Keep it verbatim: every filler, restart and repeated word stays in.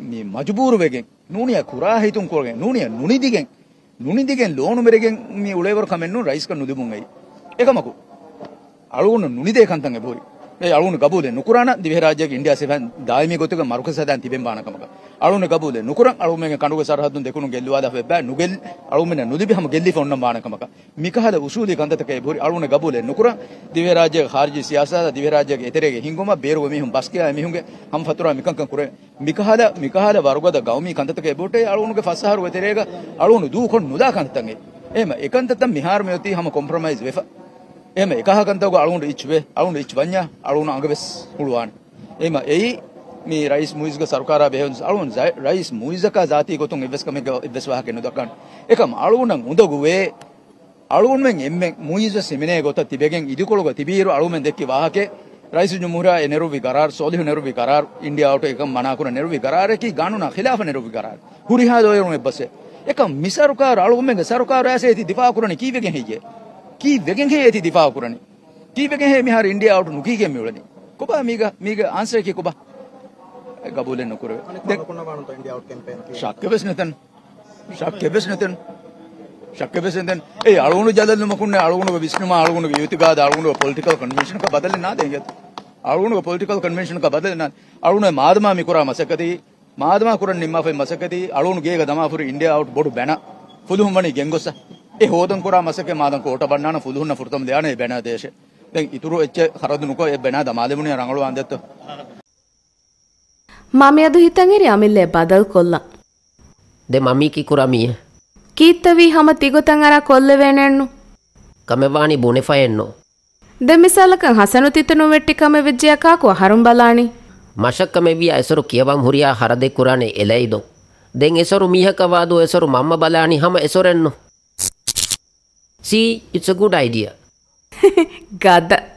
මේ මජබූරු වෙගෙන් නූනිය කුරා හිතුම් කරගෙන නූනිය නුනිදිගෙන් නුනිදිගෙන් ලෝණු මෙරගෙන් මේ උලේවර කමෙන්නු රයිස් කන් නුදිමුන් එයි එකමකු අලුණ නුනිදේ කන්තන් එබෝරි ඒ අලුණ ගබුලේ නුකුරාන දිවහ රාජ්‍යයේ ඉන්දියා සෙවන් දායමී ගොතක මරුකස සදාන් තිබෙන් බානකමක අලුණ ගබුලේ නුකුරන් අලුමෙන් කණුගේ සරහදුන් දෙකුණු ගෙල්ලුවාද වෙබ්බා නුගෙල් අලුමෙන් නුදිබිහම ගෙල්ලි ෆොන්නම් බානකමක මිකහද උසූලි කන්දතක එබෝරි අලුණ ගබුලේ නුකුරන් දිවහ රාජ්‍යයේ ખારජි සියාසත දිවහ රාජ්‍යයේ එතරේගේ හිංගොම බේරුව මිහුම් බස්කියා මිහුන්ගේ හම් ෆතුරා මිකංකන් කුරේ මිකහද මිකහද වරුගද ගෞමි කන්දතක එබෝටේ අලුණගේ ෆස්සහරු එතරේක අලුණ දූ කොන් නුදා කන්තන් ඒ එහෙම එකන්තතම් මිහාර මෙයති හම කොම්ප්‍රොමයිස් වෙෆා එහෙම එකහකන්තව අලුණ ඉච්වේ අලුණ ඉච් වඤ්ඤා අලුණ අඟවෙස් පුළුවන් එහෙම එයි මේ රයිස් මුයිස්ගේ සරකාරා බෙහෙවන්ස් අලුණ රයිස් මුයිස්ක જાති ගොතුන් ඉවස් කම ඉවස් වාහ කෙනු දක්කන් එකම අලුණ උඳගුවේ අලුණ මෙන් එම්මෙ මුයිස් සෙමිනේ ගොත තිබෙගෙන් ඉදිකොළග තිබීරු අලුණ දෙක්කි වාහකේ රයිස් ජුමුහුරා එනරුවි करार සෝලිහ් නෙරුවි करार ඉන්දියාවට එකම මනාකුර නෙරුවි करार කි ගානුනා ඛිලාෆ නෙරුවි करार හුරිහා දොයරුනේ බස්සේ එකම මිසරුකාර අලුණ මෙන් සරකාර ඇසේති දිෆා කුරණි කීවෙගෙන් හිජේ की वेगें है ये दिफा कुरानी की वेगें है मिहार इंडिया आउट नुकी के मिलनी कोबा मीगा मीगा आंसर की कोबा गबूले नुकुरे शक्य बेस नतन शक्य बेस नतन शक्य बेस नतन ए अळुनु जदल मकुने अळुनु विष्णुमा अळुनु युतिगाद अळुनु पॉलिटिकल कन्वेंशन का बदल ना देंगे अळुनु पॉलिटिकल कन्वेंशन का बदल ना अळुनु मादमा मिकुरा मसकती मादमा कुरन निम्मा फे मसकती अळुनु गेग दमाफुर इंडिया आउट बोडु बेना फुलुम वनी गेंगोसा ए होदन कुरा मसके मादन कोट बन्नाන फुलुන්න फुर्तम දෙයානේ බැන දේශේ දැන් ඉතුරු එච්ච හරදුනුකෝ ඒ බැන දමාලෙමුනේ රංගලු ආන්දෙත්ත මාමි අදු හිතන් එරි අමිල්ලේ බදල් කොල්ලා de mami ki kuramiye කීත්තවි හම තිගොතන් අර කොල්ලේ වෙනෙන්නු kamewani bonefayenno de misalaka hasanu titanu vetti kame vejja kaku harum balani mashakka meviya esoru kiyawan huriya harade kurane eleido den esoru mihaka wadu esoru mamma balani hama esorenno See, it's a good idea. Gada.